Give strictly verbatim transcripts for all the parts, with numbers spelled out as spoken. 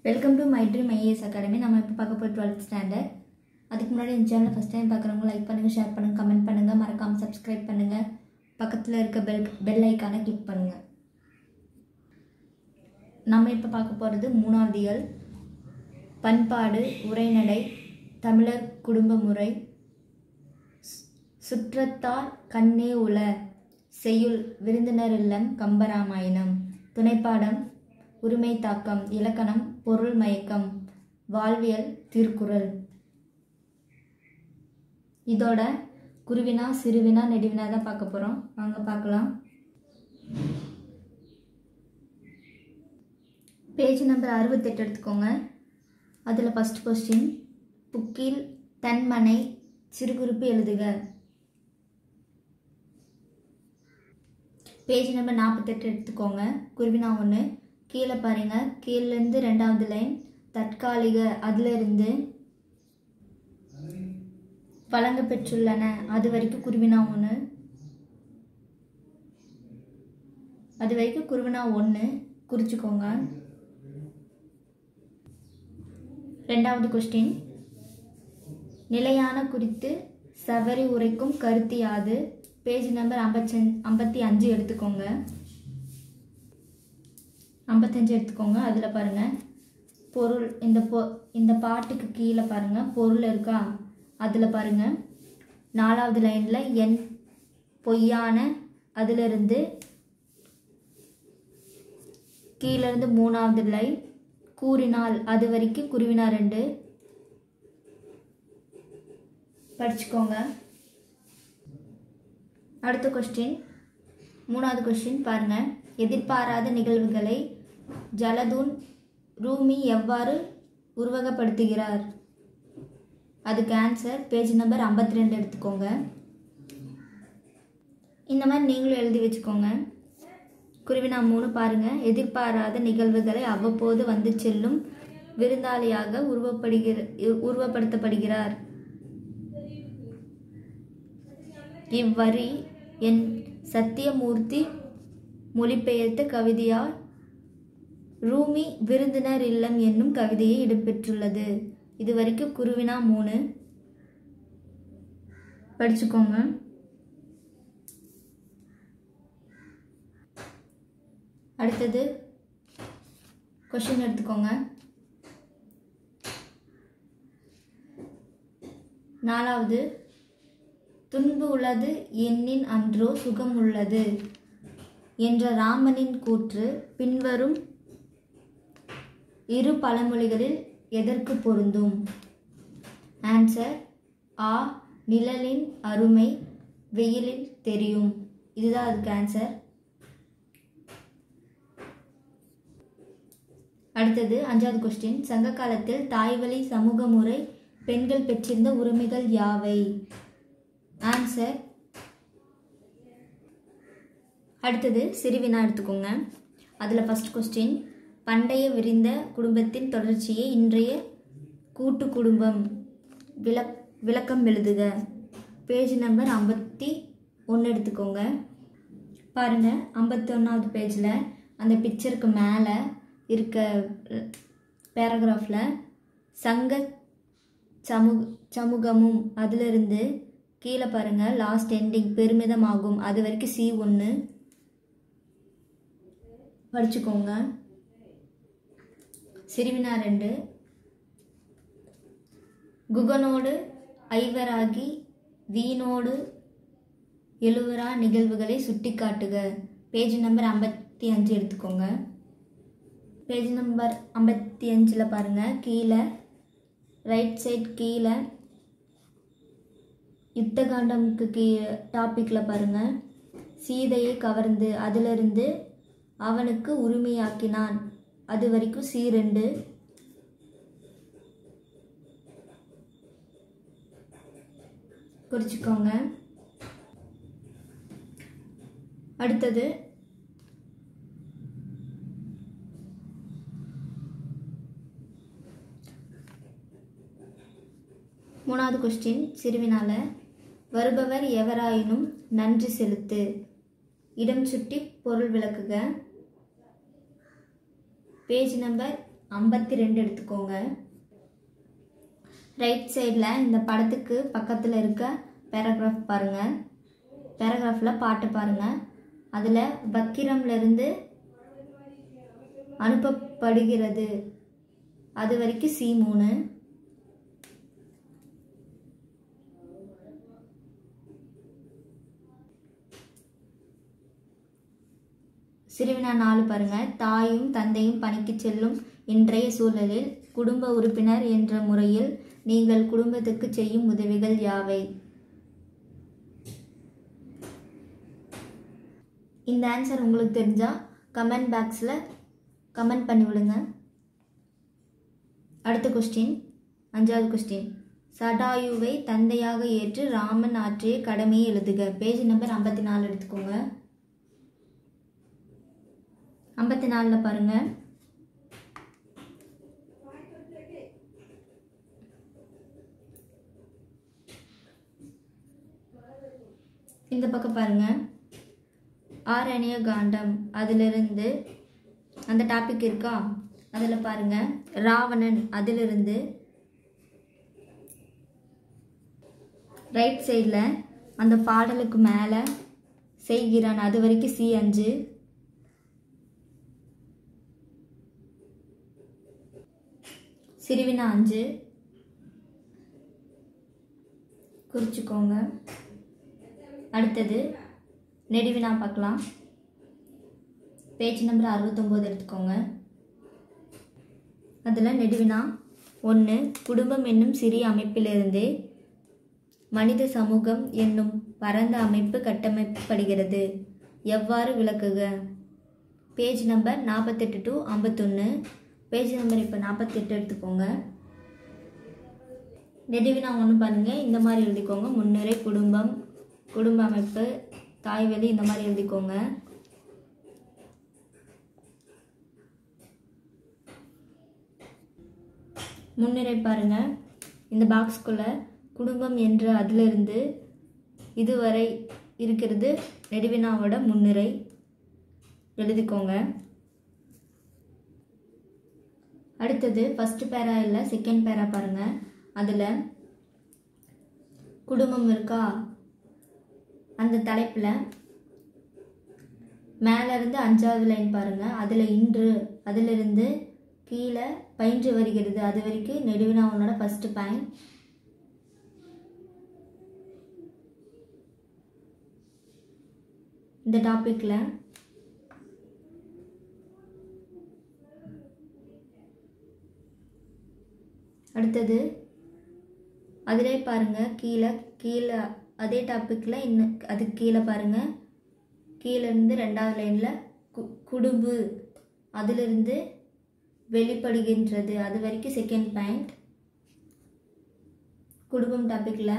Welcome to my dream IAS academy. நம்ம இப்போ பார்க்க போய் டுவெல்த் ஸ்டாண்டர்ட். அதுக்கு முன்னாடி இந்த சேனலை ஃபஸ்ட் டைம் பார்க்குறவங்க லைக் பண்ணுங்கள், ஷேர் பண்ணுங்கள், கமெண்ட் பண்ணுங்கள், மறக்காமல் சப்ஸ்கிரைப் பண்ணுங்கள். பக்கத்தில் இருக்க பெல் பெல் ஐக்கானை கிளிக் பண்ணுங்கள். நம்ம இப்போ பார்க்க போகிறது மூணாவது இயல் பண்பாடு, உரைநடை, தமிழர் குடும்ப முறை, சுற்றத்தார் கண்ணே உல, செய்யுள், விருந்தினர் இல்லம், கம்பராமாயணம். துணைப்பாடம் உரிமை தாக்கம், இலக்கணம், பொருள் மயக்கம், வாழ்வியல், திருக்குறள். இதோட குருவினா, சிறுவினா, நெடுவினா தான் பார்க்க போகிறோம். வாங்க பார்க்கலாம். பேஜ் நம்பர் அறுபத்தெட்டு எடுத்துக்கோங்க. அதில் ஃபஸ்ட் கொஸ்டின், புக்கில் தன்மனை சிறுகுறிப்பு எழுதுக. பேஜ் நம்பர் நாற்பத்தெட்டு எடுத்துக்கோங்க. குருவினா ஒன்று. கீழே பாருங்க, கீழேருந்து ரெண்டாவது லைன் தற்காலிக, அதிலிருந்து வழங்க பெற்றுள்ளன அது வரைக்கும் குருவினா ஒன்று. அது வரைக்கும் குருவினா ஒன்று குறிச்சுக்கோங்க. ரெண்டாவது கொஸ்டின், நிலையான குறித்து சவரி உரைக்கும் கருத்து யாது. பேஜ் நம்பர் ஐம்பத்தி ஐம்பத்தி அஞ்சு எடுத்துக்கோங்க. ஐம்பத்தஞ்சு எடுத்துக்கோங்க. அதில் பாருங்கள் பொருள், இந்த பொ இந்த பாட்டுக்கு கீழே பாருங்கள் பொருள் இருக்கா, அதில் பாருங்கள் நாலாவது லைனில் என் பொய்யான, அதிலிருந்து கீழேருந்து மூணாவது லைன் கூறினால் அது வரைக்கும் குருவினா ரெண்டு படிச்சுக்கோங்க. அடுத்த கொஸ்டின், மூணாவது கொஸ்டின் பாருங்கள், எதிர்பாராத நிகழ்வுகளை ஜலதூன் ரூமி எவ்வாறு உருவகப்படுத்துகிறார். அதுக்கு ஆன்சர் பேஜ் நம்பர் ஐம்பத்தி ரெண்டு எடுத்துக்கோங்க. இந்த மாதிரி நீங்களும் எழுதி வச்சுக்கோங்க. குருவினா மூணு பாருங்கள், எதிர்பாராத நிகழ்வுகளை அவ்வப்போது வந்து செல்லும் விருந்தாளியாக உருவப்படுகிற உருவப்படுத்தப்படுகிறார். இவ்வரி என் சத்தியமூர்த்தி மொழிபெயர்த்த கவிதையால் ரூமி விருந்தினர் இல்லம் என்னும் கவிதையை இடம்பெற்றுள்ளது. இது வரைக்கும் குருவினா மூணு படிச்சுக்கோங்க. அடுத்தது கொஸ்டின் எடுத்துக்கோங்க. நாலாவது, துன்பு உள்ளது எண்ணின் அன்றோ சுகம் உள்ளது என்ற ராமனின் கூற்று பின்வரும் இரு பழமொழிகளில் எதற்கு பொருந்தும். ஆன்சர் ஆ, நிழலின் அருமை வெயிலில் தெரியும். இதுதான் அதுக்கு ஆன்சர். அடுத்தது அஞ்சாவது கொஸ்டின், சங்க காலத்தில் தாய்வழி சமூக முறை பெண்கள் பெற்றிருந்த உரிமைகள் யாவை. ஆன்சர். அடுத்தது சிறுவினா எடுத்துக்கோங்க. அதில் ஃபஸ்ட் கொஸ்டின், பண்டைய விரிந்த குடும்பத்தின் தொடர்ச்சியை இன்றைய கூட்டு குடும்பம் விளக் விளக்கம் எழுதுக. பேஜ் நம்பர் ஐம்பத்தி ஒன்று எடுத்துக்கோங்க. பாருங்கள், ஐம்பத்தி ஒன்றாவது பேஜில் அந்த பிக்சருக்கு மேலே இருக்க பேராகிராஃபில் சங்க சமூக சமூகமும் அதிலிருந்து கீழே பாருங்கள் லாஸ்ட் எண்டிங் பெருமிதமாகும் அது வரைக்கும் சி ஒன்று படிச்சுக்கோங்க. சிறுவினா ரெண்டு, குகனோடு ஐவராகி வீணோடு எழுவரா நிகழ்வுகளை சுட்டி காட்டுக. பேஜ் நம்பர் ஐம்பத்தி அஞ்சு எடுத்துக்கோங்க. பேஜ் நம்பர் ஐம்பத்தி அஞ்சில் பாருங்கள் கீழே ரைட் சைட் கீழே யுத்தகாண்டமுக்கு கீழே டாப்பிக்கில் பாருங்கள் சீதையை கவர்ந்து அதிலிருந்து அவனுக்கு உரிமையாக்கினான் அது வரைக்கும் சி ரெண்டு குறிச்சுக்கோங்க. அடுத்தது மூணாவது கொஸ்டின், சிறுவினால வருபவர் எவராயினும் நன்றி செலுத்து. இடம் சுட்டி பொருள் விளக்குக. பேஜ் நம்பர் ஐம்பத்தி ரெண்டு எடுத்துக்கோங்க. ரைட் சைடில் இந்த படத்துக்கு பக்கத்தில் இருக்க பேராகிராஃப் பாருங்கள். பேராகிராஃபில் பாட்டு பாருங்கள். அதில் வக்கிரம்லேருந்து அனுப்பப்படுகிறது அது வரைக்கும் சி மூணு. சிறுவினா நாலு பாருங்க. தாயும் தந்தையும் பணிக்கு செல்லும் இன்றைய சூழலில் குடும்ப உறுப்பினர் என்ற முறையில் நீங்கள் குடும்பத்துக்கு செய்யும் உதவிகள் யாவை? இந்த ஆன்சர் உங்களுக்கு தெரிஞ்சா கமெண்ட் பாக்ஸில் கமெண்ட் பண்ணி விடுங்க. அடுத்த கொஸ்டின், அஞ்சாவது கொஸ்டின். சடாயுவை தந்தையாக ஏற்று ராமன் ஆற்றிய கடமையை எழுதுக. பேஜ் நம்பர் ஐம்பத்தி நாலு எடுத்துக்கோங்க. ஐம்பத்தி நாலில் பாருங்க. இந்த பக்கம் பாருங்க. ஆரண்ய காண்டம் அதிலிருந்து அந்த டாபிக் இருக்கா, அதில் பாருங்க. ராவணன் அதிலிருந்து ரைட் சைடில் அந்த பாடலுக்கு மேலே செய்கிறான் அது வரைக்கும் சி அஞ்சு. சிறுவினா அஞ்சு குறிச்சுக்கோங்க. அடுத்தது நெடுவினா பார்க்கலாம். பேஜ் நம்பர் அறுபத்தொம்போது எடுத்துக்கோங்க. அதில் நெடுவினா ஒன்று. குடும்பம் என்னும் சிறிய அமைப்பிலிருந்து மனித சமூகம் என்னும் பரந்த அமைப்பு கட்டமைக்கப்படுகிறது. எவ்வாறு விளக்குக? பேஜ் நம்பர் நாற்பத்தெட்டு டு ஐம்பத்தொன்று. பேஜ் நம்பர் இப்போ நாற்பத்தெட்டு எடுத்துக்கோங்க. நெடுவினா ஒன்று பாருங்கள். இந்த மாதிரி எழுதிக்கோங்க. முன்னுரை, குடும்பம், குடும்ப அமைப்பு, தாய்வழி, இந்த மாதிரி எழுதிக்கோங்க. முன்னுரை பாருங்க. இந்த பாக்ஸ்குள்ளே குடும்பம் என்ற அதிலிருந்து இதுவரை இருக்கிறது நெடுவினாவோட முன்னுரை எழுதிக்கோங்க. அடுத்தது ஃபஸ்ட்டு பேரா இல்லை செகண்ட் பேரா பாருங்கள். அதில் குடும்பம் இருக்கா, அந்த தலைப்பில் மேலேருந்து அஞ்சாவது லைன் பாருங்கள். அதில் இன்று அதிலிருந்து கீழே பயின்று வருகிறது அது வரைக்கும் நெடுவினாவோட ஃபஸ்ட்டு பாயிண்ட். இந்த டாப்பிக்கில் அடுத்தது அதிலே பாருங்கள். கீழே கீழே அதே டாப்பிக்கில் இன்னும் அதுக்கு கீழே பாருங்கள். கீழேருந்து ரெண்டாவது லைனில் கு குடும்பு அதிலிருந்து வெளிப்படுகின்றது அது வரைக்கும் செகண்ட் பாயிண்ட் குடும்பம் டாப்பிக்கில்.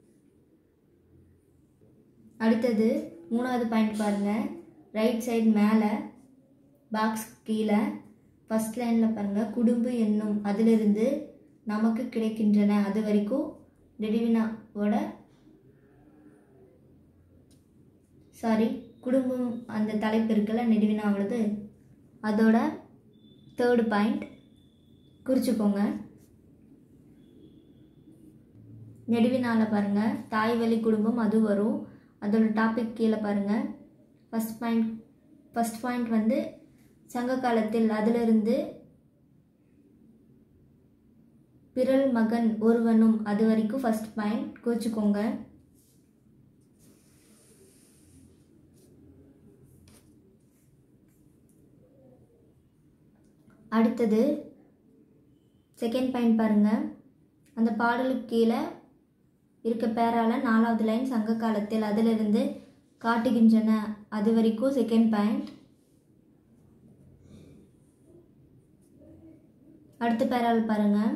அடுத்தது மூணாவது பாயிண்ட் பாருங்கள். ரைட் சைடு மேலே பாக்ஸ் கீழே ஃபஸ்ட் லைனில் பாருங்கள். குடும்பு என்னும் அதிலிருந்து நமக்கு கிடைக்கின்றன அது வரைக்கும் நெடுவினாவோட சாரி குடும்பம் அந்த தலைப்பு இருக்குல்ல நெடுவினாவோடது, அதோட தேர்டு பாயிண்ட் குறிச்சுக்கோங்க. நெடுவினாவில் பாருங்கள். தாய் வழி குடும்பம் அது வரும். அதோட டாபிக் கீழே பாருங்கள். ஃபஸ்ட் பாயிண்ட் ஃபஸ்ட் பாயிண்ட் வந்து சங்க காலத்தில் அதிலிருந்து பிறல் மகன் ஒருவனும் அது வரைக்கும் ஃபஸ்ட் பாயிண்ட் குறிச்சுக்கோங்க. அடுத்தது செகண்ட் பாயிண்ட் பாருங்கள். அந்த பாடலுக்கு கீழே இருக்க பேரால நாலாவது லைன் சங்க காலத்தில் அதிலிருந்து காட்டுகின்றன அது வரைக்கும் செகண்ட் பாயிண்ட். அடுத்த பேரால் பாருங்கள்.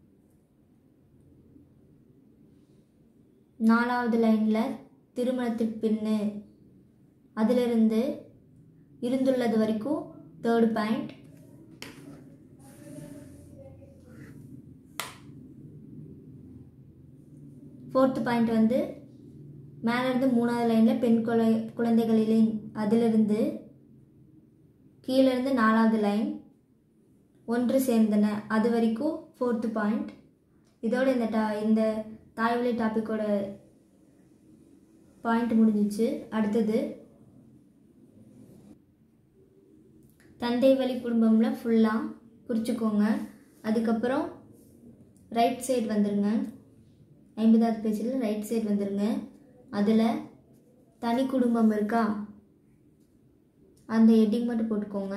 நாலாவது லைனில் திருமணத்துக்கு பின்னு அதிலிருந்து இருந்துள்ளது வரைக்கும் தேர்டு பாயிண்ட். ஃபோர்த்து பாயிண்ட் வந்து மேலேருந்து மூணாவது லைனில் பெண் குழ குழந்தைகளின் அதிலிருந்து கீழேருந்து நாலாவது லைன் ஒன்று சேர்ந்தன. அது வரைக்கும் ஃபோர்த்து பாயிண்ட். இதோட இந்த டா இந்த தாய்வழி டாப்பிக்கோட பாயிண்ட் முடிஞ்சிச்சு. அடுத்தது தந்தை வழி குடும்பம்ல ஃபுல்லாக குறிச்சிக்கோங்க. அதுக்கப்புறம் ரைட் சைடு வந்துடுங்க. ஐம்பதாவது பேஜில் ரைட் சைடு வந்துடுங்க. அதில் தனி குடும்பம் இருக்கா, அந்த ஹெட்டிங் மட்டும் போட்டுக்கோங்க.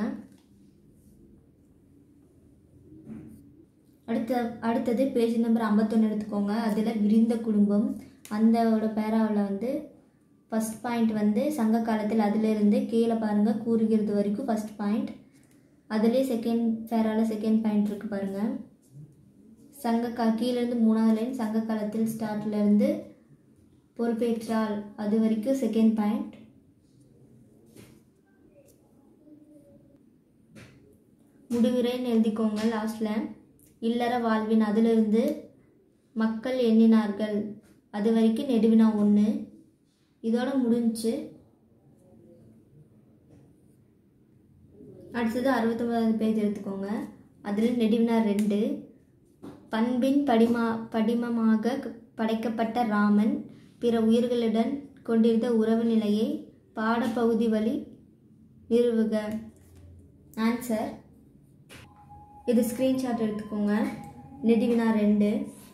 அடுத்த அடுத்தது பேஜ் நம்பர் ஐம்பத்தொன்று எடுத்துக்கோங்க. அதில் விரிந்த குடும்பம் அந்தோட பேராவில் வந்து ஃபஸ்ட் பாயிண்ட் வந்து சங்க காலத்தில் அதிலிருந்து கீழே பாருங்கள் கூறுகிறது வரைக்கும் ஃபஸ்ட் பாயிண்ட். அதுலேயே செகண்ட் பேராவில் செகண்ட் பாயிண்ட் இருக்குது பாருங்கள். சங்க கா கீழேருந்து மூணாவது லைன் சங்க காலத்தில் ஸ்டார்ட்லேருந்து பொறுப்பேற்றால் அது வரைக்கும் செகண்ட் பாயிண்ட். முடிவுரைன்னு எழுதிக்கோங்க. லாஸ்ட்டில் இல்லற வாழ்வின் அதிலிருந்து மக்கள் எண்ணினார்கள் அது வரைக்கும் நெடுவினா ஒன்று. இதோட முடிஞ்சு. அடுத்தது அறுபத்தொம்பதாவது பேஜ் எடுத்துக்கோங்க. அதில் நெடுவினா ரெண்டு. பண்பின் படிமா படிமமாக படைக்கப்பட்ட ராமன் பிற உயிர்களுடன் கொண்டிருந்த உறவு நிலையை பாடப்பகுதி வழி நிறுவுக. ஆன்சர் இது ஸ்க்ரீன்ஷாட் எடுத்துக்கோங்க. நெடுவினா ரெண்டு.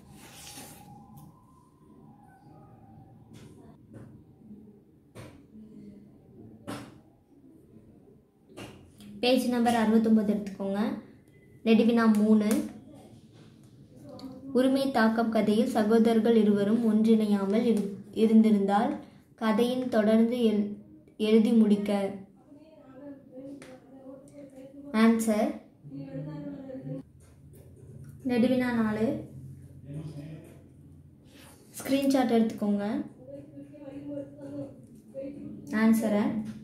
பேஜ் நம்பர் அறுபத்தொம்பது எடுத்துக்கோங்க. நெடுவினா மூணு. உரிமை தாக்கம் கதையில் சகோதரர்கள் இருவரும் ஒன்றிணையாமல் இரு இருந்திருந்தால் கதையின் தொடர்ந்து எழு எழுதி முடிக்க. ஆன்சர் நெடுவினா நாலு. ஸ்க்ரீன்ஷாட் எடுத்துக்கோங்க ஆன்சரை.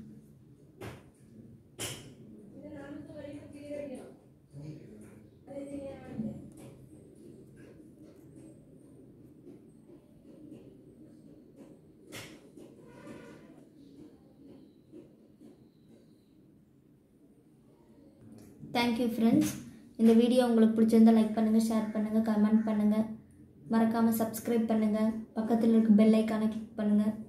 Thank you friends. இந்த வீடியோ உங்களுக்கு பிடிச்சிருந்தால் லைக் பண்ணுங்கள், ஷேர் பண்ணுங்கள், கமெண்ட் பண்ணுங்கள். மறக்காமல் சப்ஸ்கிரைப் பண்ணுங்கள். பக்கத்தில் இருக்க பெல் ஐக்கானை கிளிக் பண்ணுங்கள்.